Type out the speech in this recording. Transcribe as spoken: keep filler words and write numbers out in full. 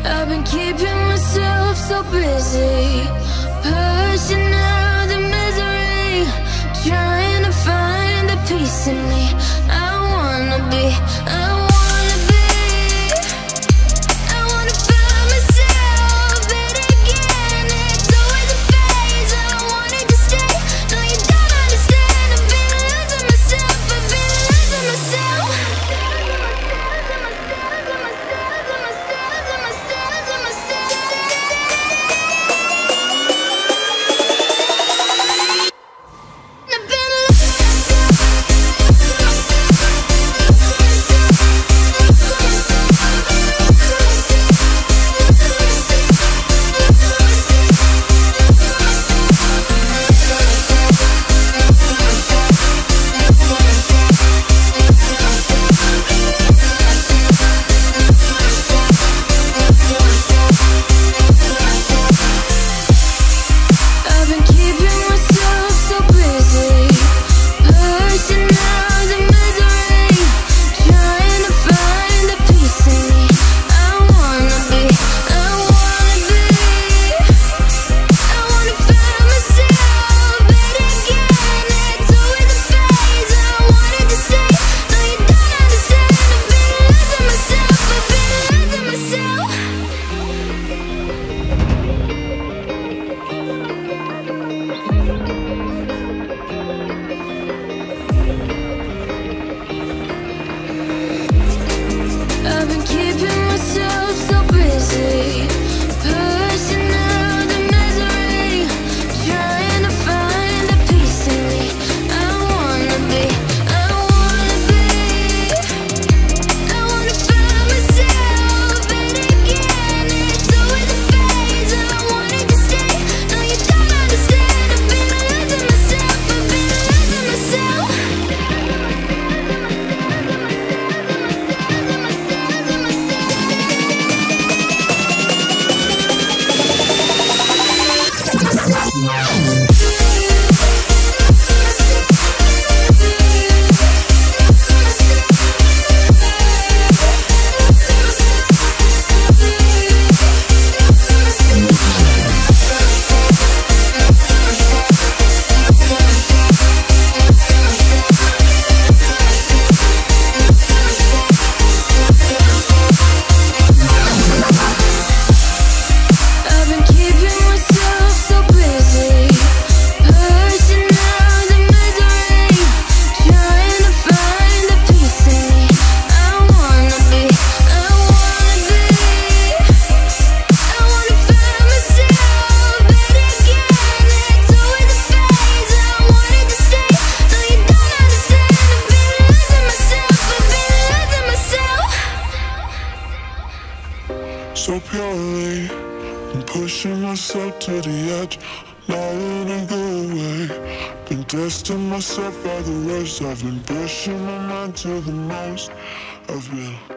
I've been keeping myself so busy, pushing out the misery, trying to find the peace in me. I wanna be, I wanna be, I wanna find myself, but again it's always a phase. I wanted to stay, no you don't understand. I've been losing myself, I've been losing myself. I've been keeping myself so busy, pushing out the misery, trying to find the peace in me. I wanna be, I wanna be, I wanna find myself, but again it's always a phase. I wanted to stay, no you don't understand. I've been losing myself, I've been losing myself. So purely, I'm pushing myself to the edge, not in a good way. Been testing myself by the worst. I've been pushing my mind to the most. I've been